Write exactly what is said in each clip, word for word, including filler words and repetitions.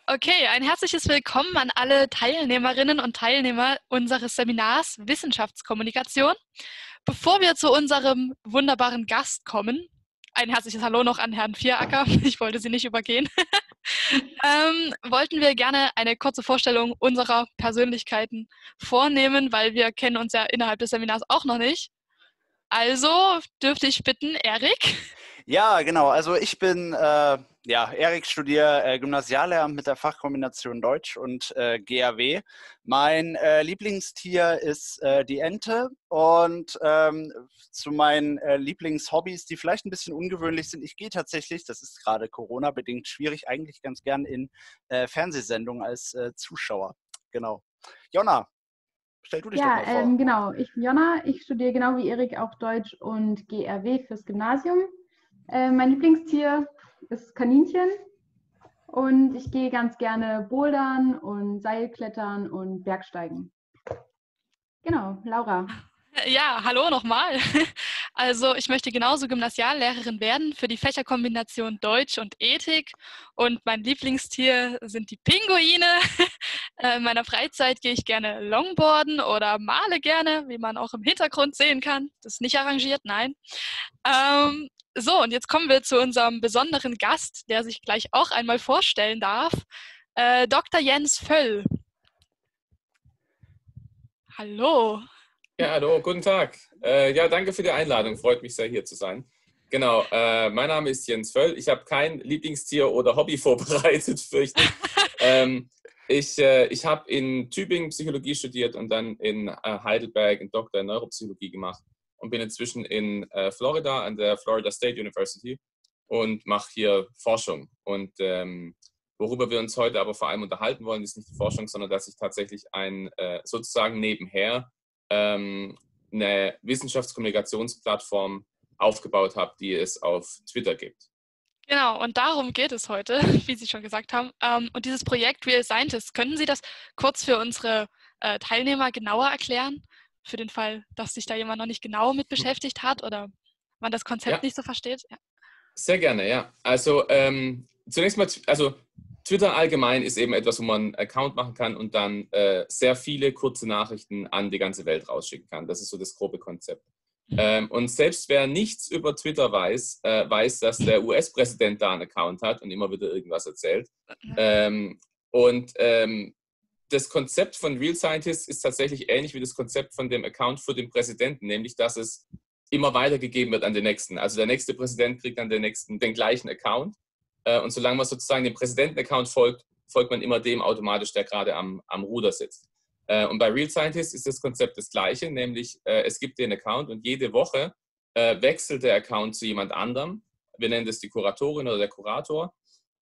Okay, ein herzliches Willkommen an alle Teilnehmerinnen und Teilnehmer unseres Seminars Wissenschaftskommunikation. Bevor wir zu unserem wunderbaren Gast kommen, ein herzliches Hallo noch an Herrn Vieracker, ich wollte Sie nicht übergehen, ähm, wollten wir gerne eine kurze Vorstellung unserer Persönlichkeiten vornehmen, weil wir kennen uns ja innerhalb des Seminars auch noch nicht. Also dürfte ich bitten, Erik? Ja, genau. Also ich bin, äh, ja, Erik, studiere äh, Gymnasiallehramt mit der Fachkombination Deutsch und äh, G A W. Mein äh, Lieblingstier ist äh, die Ente und ähm, zu meinen äh, Lieblingshobbys, die vielleicht ein bisschen ungewöhnlich sind, ich gehe tatsächlich, das ist gerade Corona-bedingt schwierig, eigentlich ganz gern in äh, Fernsehsendungen als äh, Zuschauer. Genau. Jonna, stell du dich doch Ja, mal vor. ähm, genau. Ich bin Jonna. Ich studiere genau wie Erik auch Deutsch und G R W fürs Gymnasium. Äh, mein Lieblingstier ist Kaninchen und ich gehe ganz gerne bouldern und Seilklettern und Bergsteigen. Genau, Laura. Ja, hallo nochmal. Also ich möchte genauso Gymnasiallehrerin werden für die Fächerkombination Deutsch und Ethik und mein Lieblingstier sind die Pinguine. In meiner Freizeit gehe ich gerne Longboarden oder male gerne, wie man auch im Hintergrund sehen kann. Das ist nicht arrangiert, nein. Ähm, so, und jetzt kommen wir zu unserem besonderen Gast, der sich gleich auch einmal vorstellen darf. Äh, Doktor Jens Völl. Hallo. Ja, hallo, guten Tag. Äh, ja, danke für die Einladung. Freut mich sehr, hier zu sein. Genau, äh, mein Name ist Jens Völl. Ich habe kein Lieblingstier oder Hobby vorbereitet, fürchte ich. ähm, ich äh, ich habe in Tübingen Psychologie studiert und dann in äh, Heidelberg einen Doktor in Neuropsychologie gemacht und bin inzwischen in äh, Florida an der Florida State University und mache hier Forschung. Und ähm, worüber wir uns heute aber vor allem unterhalten wollen, ist nicht die Forschung, sondern dass ich tatsächlich ein äh, sozusagen nebenher eine Wissenschaftskommunikationsplattform aufgebaut habe, die es auf Twitter gibt. Genau, und darum geht es heute, wie Sie schon gesagt haben. Und dieses Projekt Real Scientist, können Sie das kurz für unsere Teilnehmer genauer erklären? Für den Fall, dass sich da jemand noch nicht genau mit beschäftigt hat oder man das Konzept ja. nicht so versteht? Ja. Sehr gerne, ja. Also ähm, zunächst mal, also Twitter allgemein ist eben etwas, wo man einen Account machen kann und dann äh, sehr viele kurze Nachrichten an die ganze Welt rausschicken kann. Das ist so das grobe Konzept. Ähm, und selbst wer nichts über Twitter weiß, äh, weiß, dass der U S-Präsident da einen Account hat und immer wieder irgendwas erzählt. Ähm, und ähm, das Konzept von Real Scientist ist tatsächlich ähnlich wie das Konzept von dem Account für den Präsidenten, nämlich dass es immer weitergegeben wird an den nächsten. Also der nächste Präsident kriegt dann den nächsten den gleichen Account. Und solange man sozusagen dem Präsidenten-Account folgt, folgt man immer dem automatisch, der gerade am, am Ruder sitzt. Und bei Real Scientist ist das Konzept das gleiche, nämlich es gibt den Account und jede Woche wechselt der Account zu jemand anderem. Wir nennen das die Kuratorin oder der Kurator.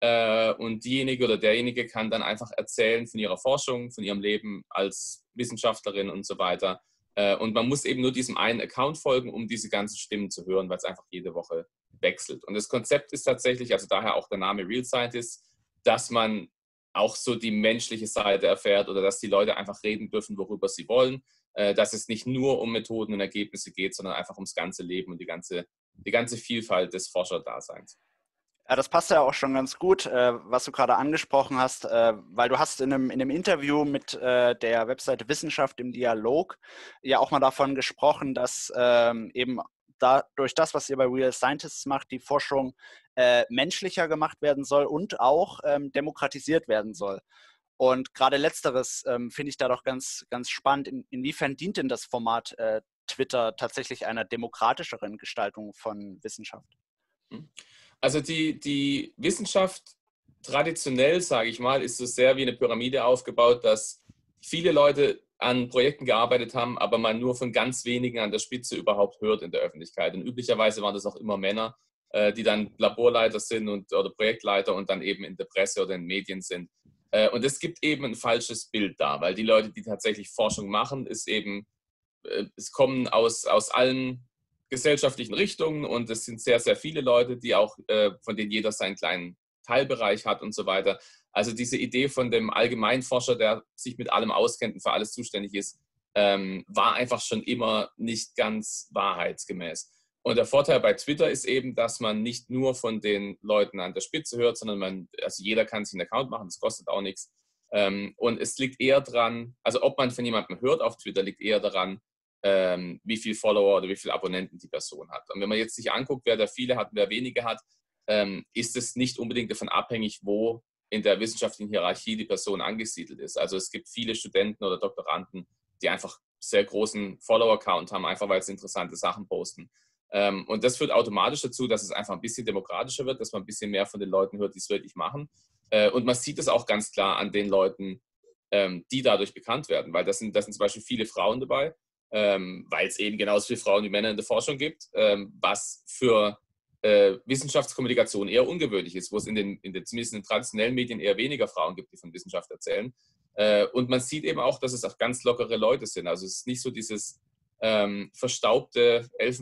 Und diejenige oder derjenige kann dann einfach erzählen von ihrer Forschung, von ihrem Leben als Wissenschaftlerin und so weiter. Und man muss eben nur diesem einen Account folgen, um diese ganzen Stimmen zu hören, weil es einfach jede Woche wechselt. Und das Konzept ist tatsächlich, also daher auch der Name Real Scientist, dass man auch so die menschliche Seite erfährt oder dass die Leute einfach reden dürfen, worüber sie wollen, dass es nicht nur um Methoden und Ergebnisse geht, sondern einfach ums ganze Leben und die ganze, die ganze Vielfalt des Forscherdaseins. Ja, das passt ja auch schon ganz gut, äh, was du gerade angesprochen hast, äh, weil du hast in einem, in einem Interview mit äh, der Webseite Wissenschaft im Dialog ja auch mal davon gesprochen, dass ähm, eben da, durch das, was ihr bei Real Scientists macht, die Forschung äh, menschlicher gemacht werden soll und auch ähm, demokratisiert werden soll. Und gerade Letzteres ähm, finde ich da doch ganz, ganz spannend. In, inwiefern dient denn das Format äh, Twitter tatsächlich einer demokratischeren Gestaltung von Wissenschaft? Also die, die Wissenschaft traditionell, sage ich mal, ist so sehr wie eine Pyramide aufgebaut, dass viele Leute an Projekten gearbeitet haben, aber man nur von ganz wenigen an der Spitze überhaupt hört in der Öffentlichkeit. Und üblicherweise waren das auch immer Männer, äh, die dann Laborleiter sind und, oder Projektleiter und dann eben in der Presse oder in Medien sind. Äh, und es gibt eben ein falsches Bild da, weil die Leute, die tatsächlich Forschung machen, ist eben, äh, es kommen aus, aus allen gesellschaftlichen Richtungen und es sind sehr, sehr viele Leute, die auch, äh, von denen jeder seinen kleinen Teilbereich hat und so weiter. Also diese Idee von dem Allgemeinforscher, der sich mit allem auskennt und für alles zuständig ist, ähm, war einfach schon immer nicht ganz wahrheitsgemäß. Und der Vorteil bei Twitter ist eben, dass man nicht nur von den Leuten an der Spitze hört, sondern man, also jeder kann sich einen Account machen, das kostet auch nichts. Und es liegt eher dran, also ob man von jemandem hört auf Twitter, liegt eher daran, wie viele Follower oder wie viele Abonnenten die Person hat. Und wenn man jetzt sich anguckt, wer da viele hat und wer wenige hat, ist es nicht unbedingt davon abhängig, wo in der wissenschaftlichen Hierarchie die Person angesiedelt ist. Also es gibt viele Studenten oder Doktoranden, die einfach sehr großen Follower-Count haben, einfach weil sie interessante Sachen posten. Und das führt automatisch dazu, dass es einfach ein bisschen demokratischer wird, dass man ein bisschen mehr von den Leuten hört, die es wirklich machen. Und man sieht es auch ganz klar an den Leuten, die dadurch bekannt werden, weil das sind, das sind zum Beispiel viele Frauen dabei, weil es eben genauso viele Frauen wie Männer in der Forschung gibt, was für Wissenschaftskommunikation eher ungewöhnlich ist, wo es in den, in den, zumindest in den traditionellen Medien eher weniger Frauen gibt, die von Wissenschaft erzählen. Und man sieht eben auch, dass es auch ganz lockere Leute sind. Also es ist nicht so dieses Ähm, verstaubte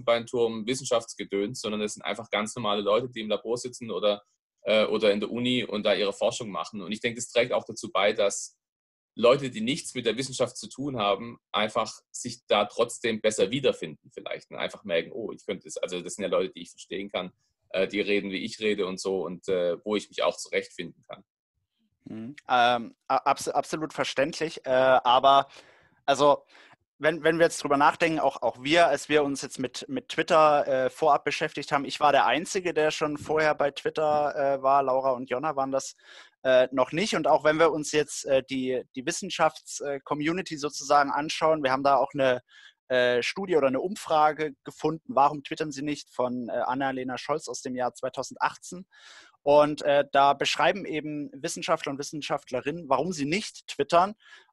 Elfenbeinturm-Wissenschaftsgedöns, sondern es sind einfach ganz normale Leute, die im Labor sitzen oder, äh, oder in der Uni und da ihre Forschung machen. Und ich denke, das trägt auch dazu bei, dass Leute, die nichts mit der Wissenschaft zu tun haben, einfach sich da trotzdem besser wiederfinden vielleicht. Und einfach merken, oh, ich könnte es, also das sind ja Leute, die ich verstehen kann, äh, die reden, wie ich rede und so und äh, wo ich mich auch zurechtfinden kann. Mhm. Ähm, abs- absolut verständlich, äh, aber also Wenn, wenn wir jetzt drüber nachdenken, auch, auch wir, als wir uns jetzt mit, mit Twitter äh, vorab beschäftigt haben, ich war der Einzige, der schon vorher bei Twitter äh, war, Laura und Jonna waren das äh, noch nicht. Und auch wenn wir uns jetzt äh, die, die Wissenschafts-Community sozusagen anschauen, wir haben da auch eine äh, Studie oder eine Umfrage gefunden, warum twittern sie nicht, von äh, Annalena Scholz aus dem Jahr zweitausendachtzehn. Und äh, da beschreiben eben Wissenschaftler und Wissenschaftlerinnen, warum sie nicht twittern.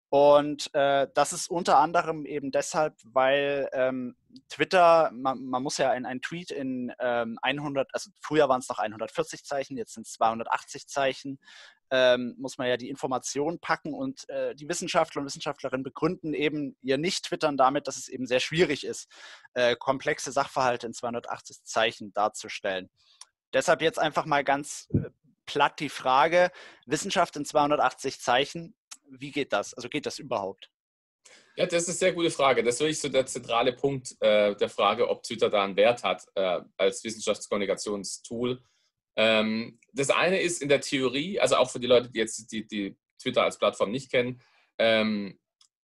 Und äh, das ist unter anderem eben deshalb, weil ähm, Twitter, man, man muss ja ein, ein Tweet in ähm, hundert, also früher waren es noch hundertvierzig Zeichen, jetzt sind es zweihundertachtzig Zeichen, ähm, muss man ja die Information packen und äh, die Wissenschaftler und Wissenschaftlerinnen begründen eben ihr Nicht-Twittern damit, dass es eben sehr schwierig ist, äh, komplexe Sachverhalte in zweihundertachtzig Zeichen darzustellen. Deshalb jetzt einfach mal ganz äh, platt die Frage, Wissenschaft in zweihundertachtzig Zeichen, wie geht das? Also geht das überhaupt? Ja, das ist eine sehr gute Frage. Das ist wirklich so der zentrale Punkt äh, der Frage, ob Twitter da einen Wert hat äh, als Wissenschaftskommunikationstool. Ähm, das eine ist in der Theorie, also auch für die Leute, die jetzt die, die Twitter als Plattform nicht kennen, ähm,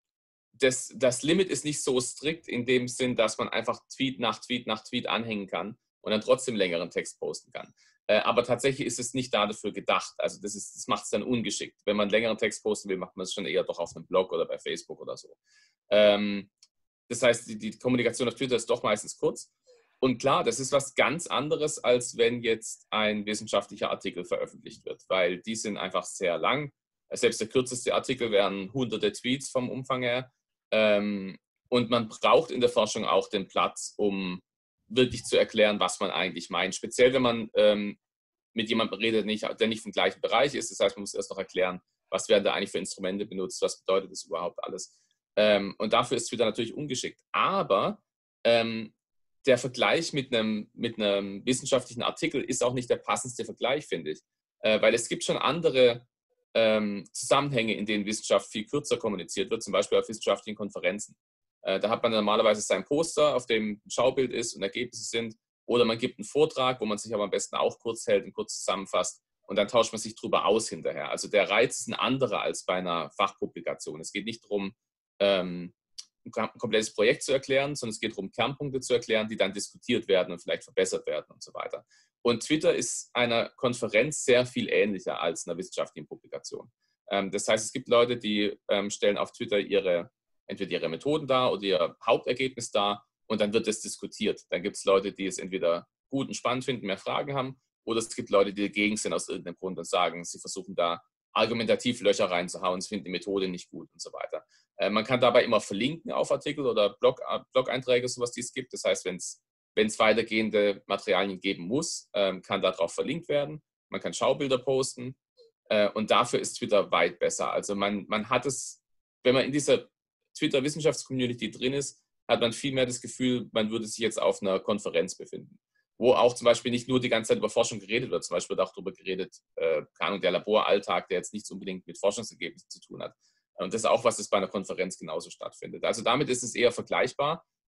das, das Limit ist nicht so strikt in dem Sinn, dass man einfach Tweet nach Tweet nach Tweet anhängen kann und dann trotzdem längeren Text posten kann. Aber tatsächlich ist es nicht dafür gedacht. Also das, ist, das macht es dann ungeschickt. Wenn man einen längeren Text posten will, macht man es schon eher doch auf einem Blog oder bei Facebook oder so. Ähm, das heißt, die, die Kommunikation auf Twitter ist doch meistens kurz. Und klar, das ist was ganz anderes, als wenn jetzt ein wissenschaftlicher Artikel veröffentlicht wird, weil die sind einfach sehr lang. Selbst der kürzeste Artikel wären hunderte Tweets vom Umfang her. Ähm, und man braucht in der Forschung auch den Platz, um wirklich zu erklären, was man eigentlich meint. Speziell, wenn man ähm, mit jemandem redet, nicht, der nicht vom gleichen Bereich ist. Das heißt, man muss erst noch erklären, was werden da eigentlich für Instrumente benutzt, was bedeutet das überhaupt alles. Ähm, und dafür ist Twitter natürlich ungeschickt. Aber ähm, der Vergleich mit einem, mit einem wissenschaftlichen Artikel ist auch nicht der passendste Vergleich, finde ich. Äh, weil es gibt schon andere ähm, Zusammenhänge, in denen Wissenschaft viel kürzer kommuniziert wird, zum Beispiel auf wissenschaftlichen Konferenzen. Da hat man normalerweise sein Poster, auf dem ein Schaubild ist und Ergebnisse sind. Oder man gibt einen Vortrag, wo man sich aber am besten auch kurz hält und kurz zusammenfasst. Und dann tauscht man sich drüber aus hinterher. Also der Reiz ist ein anderer als bei einer Fachpublikation. Es geht nicht darum, ähm, ein komplettes Projekt zu erklären, sondern es geht darum, Kernpunkte zu erklären, die dann diskutiert werden und vielleicht verbessert werden und so weiter. Und Twitter ist einer Konferenz sehr viel ähnlicher als einer wissenschaftlichen Publikation. Ähm, das heißt, es gibt Leute, die ähm, stellen auf Twitter ihre entweder ihre Methoden dar oder ihr Hauptergebnis dar und dann wird es diskutiert. Dann gibt es Leute, die es entweder gut und spannend finden, mehr Fragen haben, oder es gibt Leute, die dagegen sind aus irgendeinem Grund und sagen, sie versuchen da argumentativ Löcher reinzuhauen, sie finden die Methode nicht gut und so weiter. Äh, man kann dabei immer verlinken auf Artikel oder Blog, Blog-Einträge, sowas, die es gibt. Das heißt, wenn es weitergehende Materialien geben muss, ähm, kann darauf verlinkt werden. Man kann Schaubilder posten äh, und dafür ist Twitter weit besser. Also man, man hat es, wenn man in dieser Twitter-Wissenschaftscommunity drin ist, hat man viel mehr das Gefühl, man würde sich jetzt auf einer Konferenz befinden, wo auch zum Beispiel nicht nur die ganze Zeit über Forschung geredet wird, zum Beispiel wird auch darüber geredet, äh, keine Ahnung, der Laboralltag, der jetzt nichts unbedingt mit Forschungsergebnissen zu tun hat. Und das ist auch was, das bei einer Konferenz genauso stattfindet. Also damit ist es eher vergleichbar.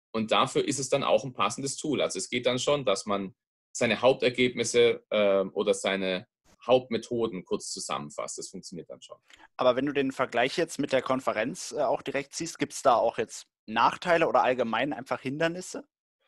Und dafür ist es dann auch ein passendes Tool. Also es geht dann schon, dass man seine Hauptergebnisse äh, oder seine Hauptmethoden kurz zusammenfasst. Das funktioniert dann schon. Aber wenn du den Vergleich jetzt mit der Konferenz äh, auch direkt siehst, gibt es da auch jetzt Nachteile oder allgemein einfach Hindernisse?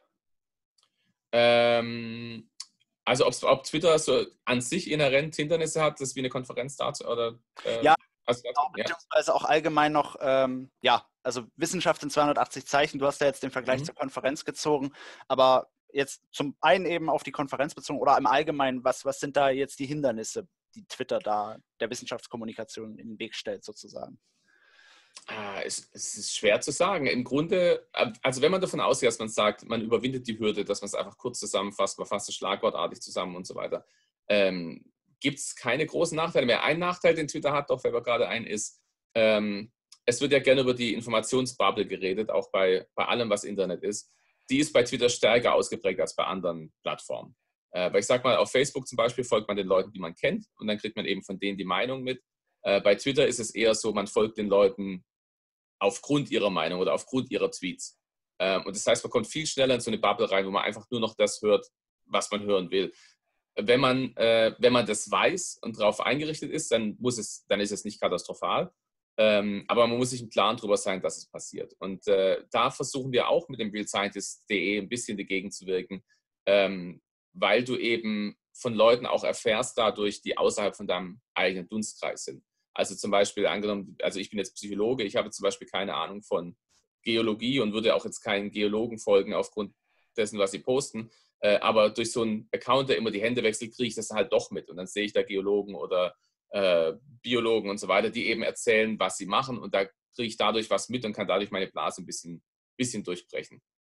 Ähm, also ob Twitter so an sich inhärent Hindernisse hat, das wie eine Konferenz dazu oder äh, ja, also, genau, ja, beziehungsweise auch allgemein noch, ähm, ja, also Wissenschaft in zweihundertachtzig Zeichen, du hast ja jetzt den Vergleich Mhm. zur Konferenz gezogen, aber jetzt zum einen eben auf die Konferenz bezogen oder im Allgemeinen, was, was sind da jetzt die Hindernisse, die Twitter da der Wissenschaftskommunikation in den Weg stellt sozusagen? Ah, es, es ist schwer zu sagen. Im Grunde, also wenn man davon ausgeht, dass man sagt, man überwindet die Hürde, dass man es einfach kurz zusammenfasst, man fasst es schlagwortartig zusammen und so weiter, ähm, gibt es keine großen Nachteile mehr. Ein Nachteil, den Twitter hat, doch fällt mir gerade ein, ist, ähm, es wird ja gerne über die Informationsbubble geredet, auch bei, bei allem, was Internet ist. Die ist bei Twitter stärker ausgeprägt als bei anderen Plattformen. Äh, weil ich sag mal, auf Facebook zum Beispiel folgt man den Leuten, die man kennt, und dann kriegt man eben von denen die Meinung mit. Äh, bei Twitter ist es eher so, man folgt den Leuten aufgrund ihrer Meinung oder aufgrund ihrer Tweets. Ähm, und das heißt, man kommt viel schneller in so eine Bubble rein, wo man einfach nur noch das hört, was man hören will. Wenn man, äh, wenn man das weiß und darauf eingerichtet ist, dann, muss es, dann ist es nicht katastrophal. Ähm, aber man muss sich im Klaren darüber sein, dass es passiert. Und äh, da versuchen wir auch mit dem real scientist punkt de ein bisschen dagegen zu wirken, ähm, weil du eben von Leuten auch erfährst dadurch, die außerhalb von deinem eigenen Dunstkreis sind. Also zum Beispiel angenommen, also ich bin jetzt Psychologe, ich habe zum Beispiel keine Ahnung von Geologie und würde auch jetzt keinen Geologen folgen aufgrund dessen, was sie posten. Äh, aber durch so einen Account, der immer die Hände wechselt, kriege ich das halt doch mit. Und dann sehe ich da Geologen oder äh, Biologen und so weiter, die eben erzählen, was sie machen. Und da kriege ich dadurch was mit und kann dadurch meine Blase ein bisschen, bisschen durchbrechen.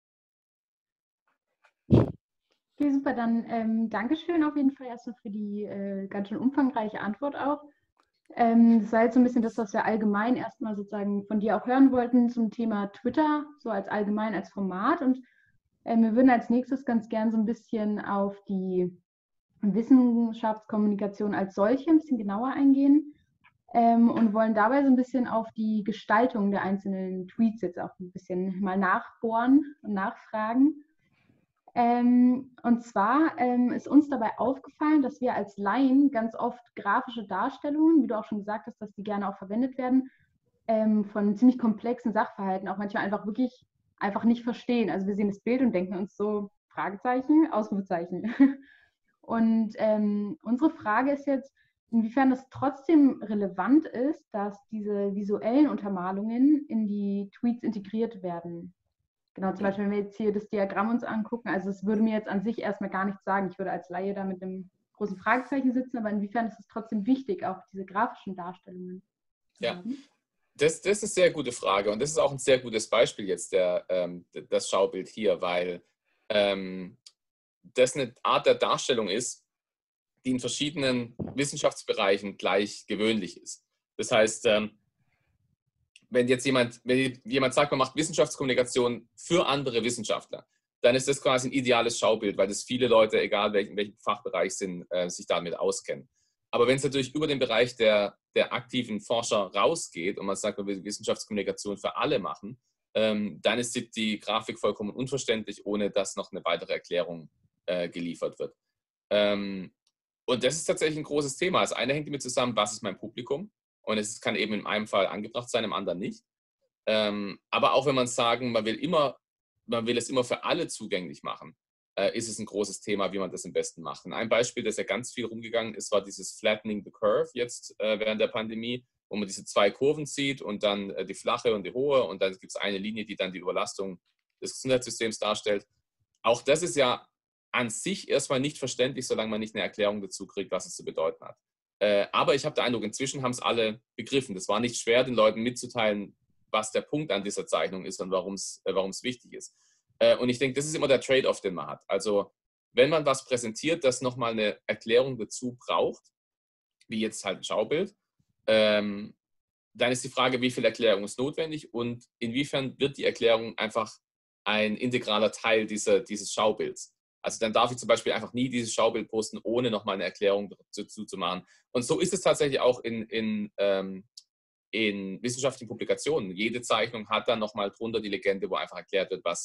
Okay, super, dann ähm, Dankeschön auf jeden Fall erstmal für die äh, ganz schön umfangreiche Antwort auch. Ähm, das war jetzt so ein bisschen das, was wir allgemein erstmal sozusagen von dir auch hören wollten zum Thema Twitter, so als allgemein als Format. Und ähm, wir würden als nächstes ganz gern so ein bisschen auf die Wissenschaftskommunikation als solche ein bisschen genauer eingehen ähm, und wollen dabei so ein bisschen auf die Gestaltung der einzelnen Tweets jetzt auch ein bisschen mal nachbohren und nachfragen. Ähm, und zwar ähm, ist uns dabei aufgefallen, dass wir als Laien ganz oft grafische Darstellungen, wie du auch schon gesagt hast, dass die gerne auch verwendet werden, ähm, von ziemlich komplexen Sachverhalten auch manchmal einfach wirklich einfach nicht verstehen. Also wir sehen das Bild und denken uns so, Fragezeichen, Ausrufezeichen. Und ähm, unsere Frage ist jetzt, inwiefern es trotzdem relevant ist, dass diese visuellen Untermalungen in die Tweets integriert werden. Genau, zum Beispiel, wenn wir jetzt hier das Diagramm uns angucken, also es würde mir jetzt an sich erstmal gar nichts sagen. Ich würde als Laie da mit einem großen Fragezeichen sitzen, aber inwiefern ist es trotzdem wichtig, auch diese grafischen Darstellungen zu ja. haben? Das, das ist eine sehr gute Frage und das ist auch ein sehr gutes Beispiel jetzt, der, ähm, das Schaubild hier, weil ähm, das eine Art der Darstellung ist, die in verschiedenen Wissenschaftsbereichen gleich gewöhnlich ist. Das heißt, ähm, wenn jetzt jemand, wenn jemand sagt, man macht Wissenschaftskommunikation für andere Wissenschaftler, dann ist das quasi ein ideales Schaubild, weil das viele Leute, egal welchen, welchem Fachbereich sind, äh, sich damit auskennen. Aber wenn es natürlich über den Bereich der, der aktiven Forscher rausgeht und man sagt, man will Wissenschaftskommunikation für alle machen, ähm, dann ist die, die Grafik vollkommen unverständlich, ohne dass noch eine weitere Erklärung äh, geliefert wird. Ähm, und das ist tatsächlich ein großes Thema. Das eine hängt damit zusammen, was ist mein Publikum? Und es kann eben in einem Fall angebracht sein, im anderen nicht. Ähm, aber auch wenn man sagen, man will immer, man will es immer für alle zugänglich machen, äh, ist es ein großes Thema, wie man das am besten macht. Und ein Beispiel, das ja ganz viel rumgegangen ist, war dieses Flattening the Curve jetzt äh, während der Pandemie, wo man diese zwei Kurven sieht und dann äh, die flache und die hohe und dann gibt es eine Linie, die dann die Überlastung des Gesundheitssystems darstellt. Auch das ist ja an sich erstmal nicht verständlich, solange man nicht eine Erklärung dazu kriegt, was es zu bedeuten hat. Äh, aber ich habe den Eindruck, inzwischen haben es alle begriffen. Das war nicht schwer, den Leuten mitzuteilen, was der Punkt an dieser Zeichnung ist und warum es äh, warum es wichtig ist. Äh, und ich denke, das ist immer der Trade-off, den man hat. Also wenn man was präsentiert, das nochmal eine Erklärung dazu braucht, wie jetzt halt ein Schaubild, ähm, dann ist die Frage, wie viel Erklärung ist notwendig und inwiefern wird die Erklärung einfach ein integraler Teil dieser, dieses Schaubilds. Also dann darf ich zum Beispiel einfach nie dieses Schaubild posten, ohne nochmal eine Erklärung dazu zu machen. Und so ist es tatsächlich auch in, in, ähm, in wissenschaftlichen Publikationen. Jede Zeichnung hat dann nochmal drunter die Legende, wo einfach erklärt wird, was,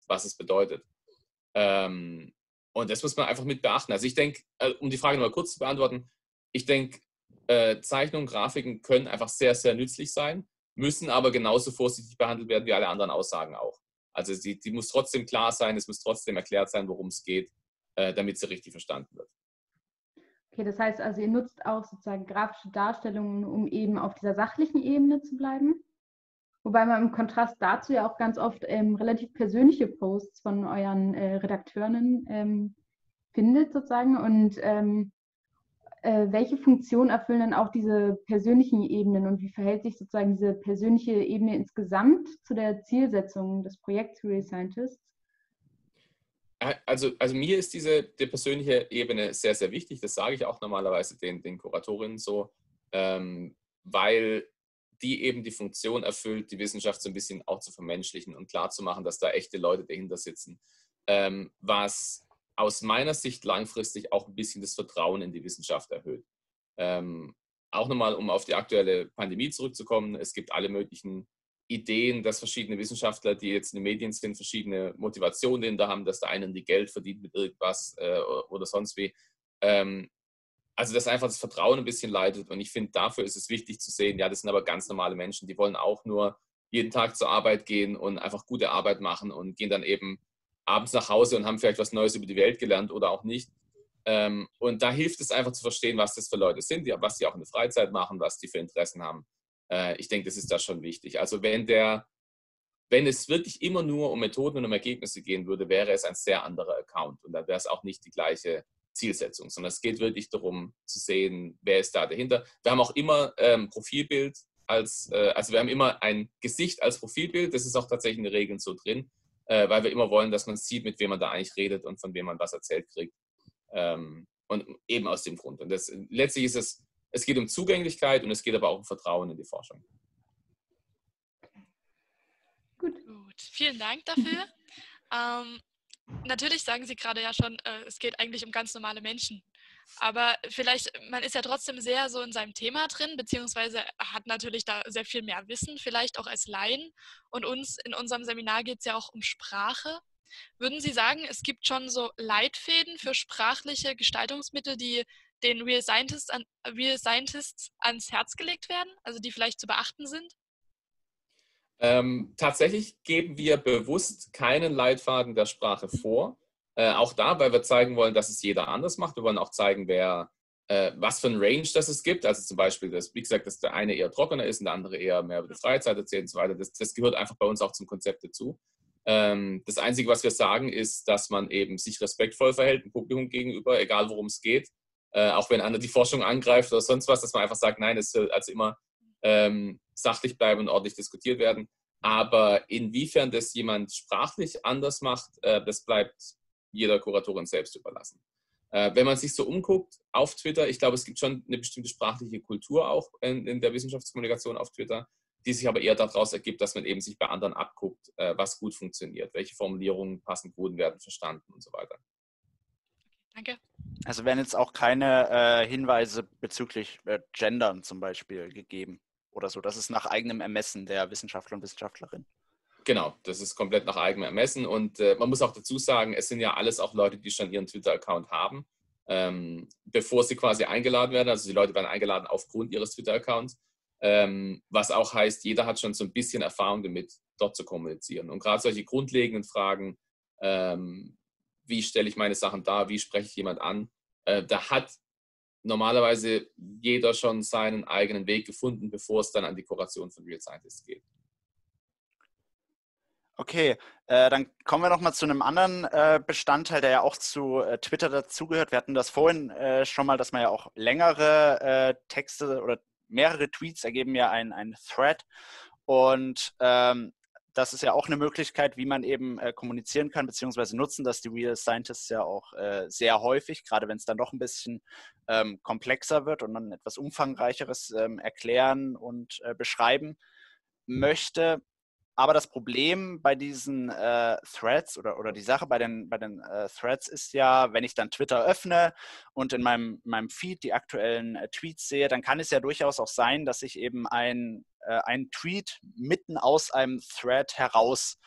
was es bedeutet. Ähm, und das muss man einfach mit beachten. Also ich denke, um die Frage noch mal kurz zu beantworten, ich denke, äh, Zeichnungen, Grafiken können einfach sehr, sehr nützlich sein, müssen aber genauso vorsichtig behandelt werden wie alle anderen Aussagen auch. Also die, die muss trotzdem klar sein, es muss trotzdem erklärt sein, worum es geht, äh, damit sie richtig verstanden wird. Okay, das heißt also, ihr nutzt auch sozusagen grafische Darstellungen, um eben auf dieser sachlichen Ebene zu bleiben? Wobei man im Kontrast dazu ja auch ganz oft ähm, relativ persönliche Posts von euren äh, Redakteurinnen ähm, findet sozusagen. Und ähm, äh, welche Funktion erfüllen dann auch diese persönlichen Ebenen und wie verhält sich sozusagen diese persönliche Ebene insgesamt zu der Zielsetzung des Projekts Real Scientists? Also, also mir ist diese die persönliche Ebene sehr, sehr wichtig. Das sage ich auch normalerweise den, den Kuratorinnen so, ähm, weil die eben die Funktion erfüllt, die Wissenschaft so ein bisschen auch zu vermenschlichen und klarzumachen, dass da echte Leute dahinter sitzen. Ähm, was aus meiner Sicht langfristig auch ein bisschen das Vertrauen in die Wissenschaft erhöht. Ähm, auch nochmal, um auf die aktuelle Pandemie zurückzukommen, es gibt alle möglichen Ideen, dass verschiedene Wissenschaftler, die jetzt in den Medien sind, verschiedene Motivationen da haben, dass der eine die Geld verdient mit irgendwas äh, oder sonst wie. Ähm, also dass einfach das Vertrauen ein bisschen leidet und ich finde, dafür ist es wichtig zu sehen, ja, das sind aber ganz normale Menschen, die wollen auch nur jeden Tag zur Arbeit gehen und einfach gute Arbeit machen und gehen dann eben abends nach Hause und haben vielleicht was Neues über die Welt gelernt oder auch nicht. Ähm, und da hilft es einfach zu verstehen, was das für Leute sind, was die auch in der Freizeit machen, was die für Interessen haben. Äh, ich denke, das ist da schon wichtig. Also wenn der, wenn es wirklich immer nur um Methoden und um Ergebnisse gehen würde, wäre es ein sehr anderer Account und dann wäre es auch nicht die gleiche Zielsetzung, sondern es geht wirklich darum zu sehen, wer ist da dahinter. Wir haben auch immer ähm, Profilbild als, äh, also wir haben immer ein Gesicht als Profilbild, das ist auch tatsächlich in den Regeln so drin, äh, weil wir immer wollen, dass man sieht, mit wem man da eigentlich redet und von wem man was erzählt kriegt. Ähm, und eben aus dem Grund. Und das, letztlich ist es, es geht um Zugänglichkeit und es geht aber auch um Vertrauen in die Forschung. Gut, vielen Dank dafür. ähm, Natürlich sagen Sie gerade ja schon, äh, es geht eigentlich um ganz normale Menschen. Aber vielleicht, man ist ja trotzdem sehr so in seinem Thema drin, beziehungsweise hat natürlich da sehr viel mehr Wissen, vielleicht auch als Laien. Und uns in unserem Seminar geht es ja auch um Sprache. Würden Sie sagen, es gibt schon so Leitfäden für sprachliche Gestaltungsmittel, die den Real Scientists, an, Real Scientists ans Herz gelegt werden, also die vielleicht zu beachten sind? Ähm, tatsächlich geben wir bewusst keinen Leitfaden der Sprache vor. Äh, auch da, weil wir zeigen wollen, dass es jeder anders macht. Wir wollen auch zeigen, wer, äh, was für ein Range das es gibt. Also zum Beispiel, dass, wie gesagt, dass der eine eher trockener ist und der andere eher mehr über die Freizeit erzählt und so weiter. Das, das gehört einfach bei uns auch zum Konzept dazu. Ähm, das Einzige, was wir sagen, ist, dass man eben sich respektvoll verhält dem Publikum gegenüber, egal worum es geht. Äh, auch wenn einer die Forschung angreift oder sonst was, dass man einfach sagt, nein, es soll also immer ähm, sachlich bleiben und ordentlich diskutiert werden. Aber inwiefern das jemand sprachlich anders macht, äh, das bleibt jeder Kuratorin selbst überlassen. Äh, wenn man sich so umguckt auf Twitter, ich glaube, es gibt schon eine bestimmte sprachliche Kultur auch in, in der Wissenschaftskommunikation auf Twitter, die sich aber eher daraus ergibt, dass man eben sich bei anderen abguckt, äh, was gut funktioniert, welche Formulierungen passend gut werden verstanden und so weiter. Danke. Also werden jetzt auch keine äh, Hinweise bezüglich äh, Gendern zum Beispiel gegeben oder so. Das ist nach eigenem Ermessen der Wissenschaftler und Wissenschaftlerin. Genau, das ist komplett nach eigenem Ermessen und äh, man muss auch dazu sagen, es sind ja alles auch Leute, die schon ihren Twitter-Account haben, ähm, bevor sie quasi eingeladen werden. Also die Leute werden eingeladen aufgrund ihres Twitter-Accounts, ähm, was auch heißt, jeder hat schon so ein bisschen Erfahrung damit, dort zu kommunizieren. Und gerade solche grundlegenden Fragen, ähm, wie stelle ich meine Sachen dar, wie spreche ich jemand an, äh, da hat normalerweise jeder schon seinen eigenen Weg gefunden, bevor es dann an die Kuration von Real Scientists geht. Okay, äh, dann kommen wir nochmal zu einem anderen äh, Bestandteil, der ja auch zu äh, Twitter dazugehört. Wir hatten das vorhin äh, schon mal, dass man ja auch längere äh, Texte oder mehrere Tweets ergeben ja ein, ein Thread. Und ähm, das ist ja auch eine Möglichkeit, wie man eben äh, kommunizieren kann, beziehungsweise nutzen das die Real Scientists ja auch äh, sehr häufig, gerade wenn es dann doch ein bisschen ähm, komplexer wird und man etwas Umfangreicheres ähm, erklären und äh, beschreiben möchte. Aber das Problem bei diesen äh, Threads oder, oder die Sache bei den, bei den äh, Threads ist ja, wenn ich dann Twitter öffne und in meinem, meinem Feed die aktuellen äh, Tweets sehe, dann kann es ja durchaus auch sein, dass ich eben ein, äh, einen Tweet mitten aus einem Thread heraus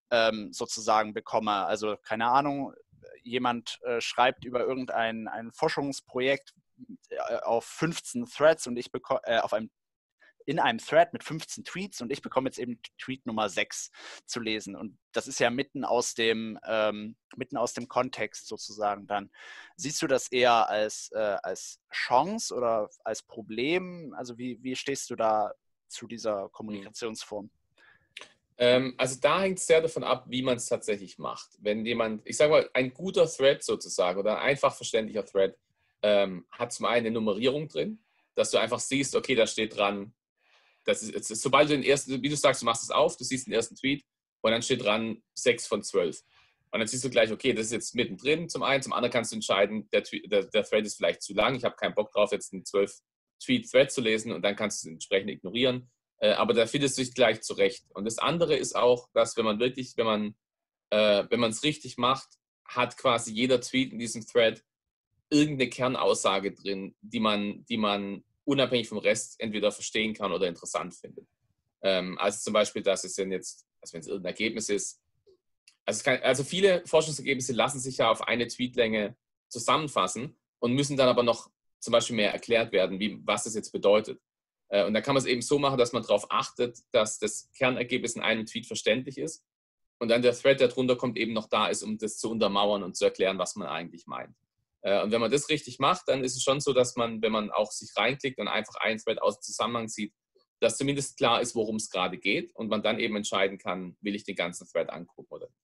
ähm, sozusagen bekomme. Also keine Ahnung, jemand äh, schreibt über irgendein ein Forschungsprojekt äh, auf fünfzehn Threads und ich bekomme äh, auf einem in einem Thread mit fünfzehn Tweets und ich bekomme jetzt eben Tweet Nummer sechs zu lesen. Und das ist ja mitten aus dem, ähm, mitten aus dem Kontext sozusagen dann. Siehst du das eher als, äh, als Chance oder als Problem? Also wie, wie stehst du da zu dieser Kommunikationsform? Ähm, also da hängt es sehr davon ab, wie man es tatsächlich macht. Wenn jemand, ich sage mal, ein guter Thread sozusagen oder ein einfach verständlicher Thread ähm, hat zum einen eine Nummerierung drin, dass du einfach siehst, okay, da steht dran, das ist, ist, sobald du den ersten, wie du sagst, du machst es auf, du siehst den ersten Tweet und dann steht dran sechs von zwölf. Und dann siehst du gleich, okay, das ist jetzt mittendrin zum einen, zum anderen kannst du entscheiden, der, der, der Thread ist vielleicht zu lang, ich habe keinen Bock drauf, jetzt einen zwölf Tweet Thread zu lesen und dann kannst du es entsprechend ignorieren. Äh, aber da findest du dich gleich zurecht. Und das andere ist auch, dass wenn man wirklich, wenn man äh, wenn man es richtig macht, hat quasi jeder Tweet in diesem Thread irgendeine Kernaussage drin, die man, die man unabhängig vom Rest entweder verstehen kann oder interessant findet. Ähm, also zum Beispiel, dass es denn jetzt, also wenn es irgendein Ergebnis ist, also, kann, also viele Forschungsergebnisse lassen sich ja auf eine Tweetlänge zusammenfassen und müssen dann aber noch zum Beispiel mehr erklärt werden, wie, was das jetzt bedeutet. Äh, und da kann man es eben so machen, dass man darauf achtet, dass das Kernergebnis in einem Tweet verständlich ist und dann der Thread, der drunter kommt, eben noch da ist, um das zu untermauern und zu erklären, was man eigentlich meint. Und wenn man das richtig macht, dann ist es schon so, dass man, wenn man auch sich reinklickt und einfach einen Thread aus dem Zusammenhang sieht, dass zumindest klar ist, worum es gerade geht und man dann eben entscheiden kann, will ich den ganzen Thread angucken oder nicht.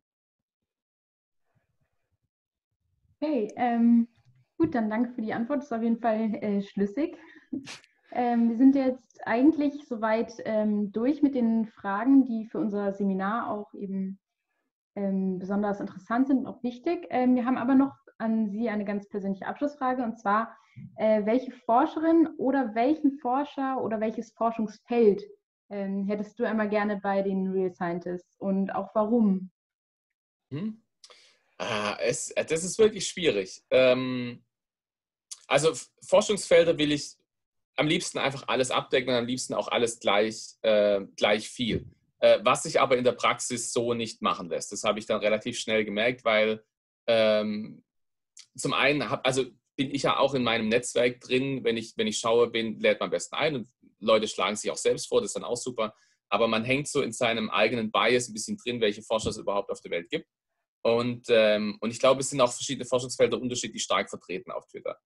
Okay, ähm, gut, dann danke für die Antwort. Das ist auf jeden Fall äh, schlüssig. Ähm, wir sind jetzt eigentlich soweit ähm, durch mit den Fragen, die für unser Seminar auch eben ähm, besonders interessant sind und auch wichtig. Ähm, wir haben aber noch an Sie eine ganz persönliche Abschlussfrage, und zwar, äh, welche Forscherin oder welchen Forscher oder welches Forschungsfeld ähm, hättest du einmal gerne bei den Real Scientists und auch warum? Hm. Ah, es, das ist wirklich schwierig. Ähm, also Forschungsfelder will ich am liebsten einfach alles abdecken und am liebsten auch alles gleich, äh, gleich viel. Äh, was sich aber in der Praxis so nicht machen lässt. Das habe ich dann relativ schnell gemerkt, weil ähm, zum einen hab, also bin ich ja auch in meinem Netzwerk drin, wenn ich, wenn ich schaue, wen lädt man am besten ein und Leute schlagen sich auch selbst vor, das ist dann auch super, aber man hängt so in seinem eigenen Bias ein bisschen drin, welche Forscher es überhaupt auf der Welt gibt und, ähm, und ich glaube, es sind auch verschiedene Forschungsfelder unterschiedlich stark vertreten auf Twitter.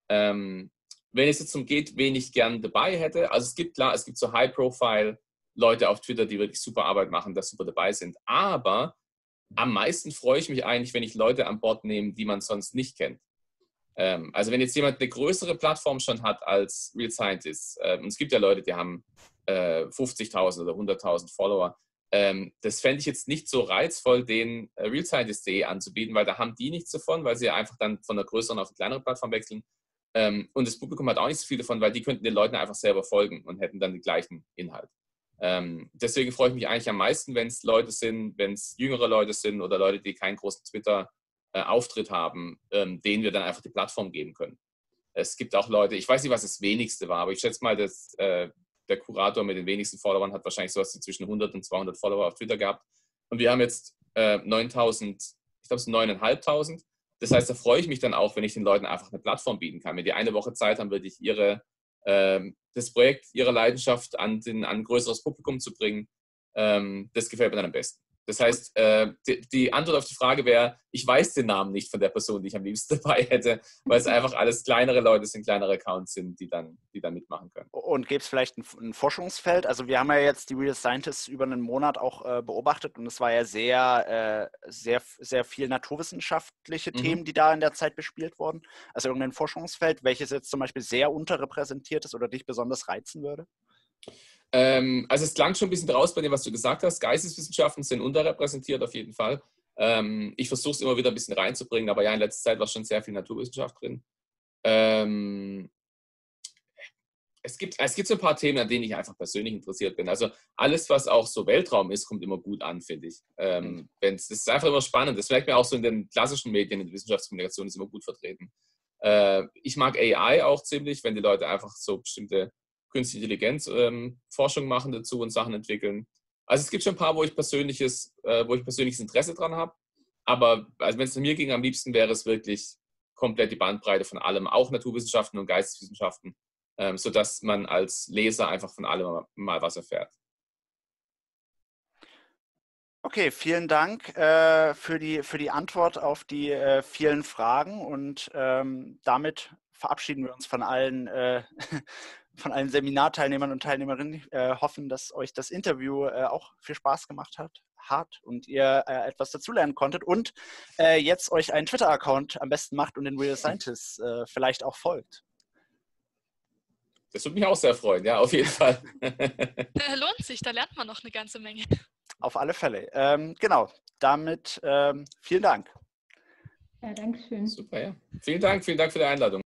Ähm, wenn es jetzt darum geht, wen ich gern dabei hätte, also es gibt klar, es gibt so High-Profile Leute auf Twitter, die wirklich super Arbeit machen, da super dabei sind, aber am meisten freue ich mich eigentlich, wenn ich Leute an Bord nehme, die man sonst nicht kennt. Ähm, also wenn jetzt jemand eine größere Plattform schon hat als Real Scientists, äh, und es gibt ja Leute, die haben äh, fünfzigtausend oder hunderttausend Follower, ähm, das fände ich jetzt nicht so reizvoll, den äh, Real Scientist punkt de anzubieten, weil da haben die nichts davon, weil sie einfach dann von der größeren auf eine kleinere Plattform wechseln. Ähm, und das Publikum hat auch nicht so viel davon, weil die könnten den Leuten einfach selber folgen und hätten dann den gleichen Inhalt. Ähm, deswegen freue ich mich eigentlich am meisten, wenn es Leute sind, wenn es jüngere Leute sind oder Leute, die keinen großen Twitter-Auftritt äh, haben, ähm, denen wir dann einfach die Plattform geben können. Es gibt auch Leute, ich weiß nicht, was das wenigste war, aber ich schätze mal, dass äh, der Kurator mit den wenigsten Followern hat wahrscheinlich sowas wie zwischen hundert und zweihundert Follower auf Twitter gehabt. Und wir haben jetzt äh, neuntausend, ich glaube es sind neuntausendfünfhundert. Das heißt, da freue ich mich dann auch, wenn ich den Leuten einfach eine Plattform bieten kann. Wenn die eine Woche Zeit haben, würde ich ihre ähm, das Projekt ihrer Leidenschaft an, den, an ein größeres Publikum zu bringen, ähm, das gefällt mir dann am besten. Das heißt, äh, die, die Antwort auf die Frage wäre, ich weiß den Namen nicht von der Person, die ich am liebsten dabei hätte, weil es einfach alles kleinere Leute sind, kleinere Accounts sind, die dann, die dann mitmachen können. Und gäbe es vielleicht ein, ein Forschungsfeld? Also wir haben ja jetzt die Real Scientists über einen Monat auch äh, beobachtet und es war ja sehr, äh, sehr, sehr viel naturwissenschaftliche mhm. Themen, die da in der Zeit bespielt wurden. Also irgendein Forschungsfeld, welches jetzt zum Beispiel sehr unterrepräsentiert ist oder dich besonders reizen würde? Ähm, also es klang schon ein bisschen raus bei dem, was du gesagt hast. Geisteswissenschaften sind unterrepräsentiert auf jeden Fall. Ähm, ich versuche es immer wieder ein bisschen reinzubringen, aber ja, in letzter Zeit war schon sehr viel Naturwissenschaft drin. Ähm, es, gibt, es gibt so ein paar Themen, an denen ich einfach persönlich interessiert bin. Also alles, was auch so Weltraum ist, kommt immer gut an, finde ich. Ähm, wenn's, das ist einfach immer spannend. Das merkt man auch so in den klassischen Medien, in der Wissenschaftskommunikation ist immer gut vertreten. Äh, ich mag A I auch ziemlich, wenn die Leute einfach so bestimmte Künstliche Intelligenz ähm, Forschung machen dazu und Sachen entwickeln. Also es gibt schon ein paar, wo ich persönliches, äh, wo ich persönliches Interesse dran habe. Aber also wenn es mir ging, am liebsten wäre es wirklich komplett die Bandbreite von allem, auch Naturwissenschaften und Geisteswissenschaften, ähm, sodass man als Leser einfach von allem mal was erfährt. Okay, vielen Dank äh, für, die, für die Antwort auf die äh, vielen Fragen und ähm, damit verabschieden wir uns von allen, äh, von allen Seminarteilnehmern und Teilnehmerinnen. Äh, hoffen, dass euch das Interview äh, auch viel Spaß gemacht hat, hat und ihr äh, etwas dazulernen konntet und äh, jetzt euch einen Twitter-Account am besten macht und den Real Scientists äh, vielleicht auch folgt. Das würde mich auch sehr freuen, ja, auf jeden Fall. Lohnt sich, da lernt man noch eine ganze Menge. Auf alle Fälle. Ähm, genau, damit ähm, vielen Dank. Ja, danke schön. Super, ja. Vielen Dank, vielen Dank für die Einladung.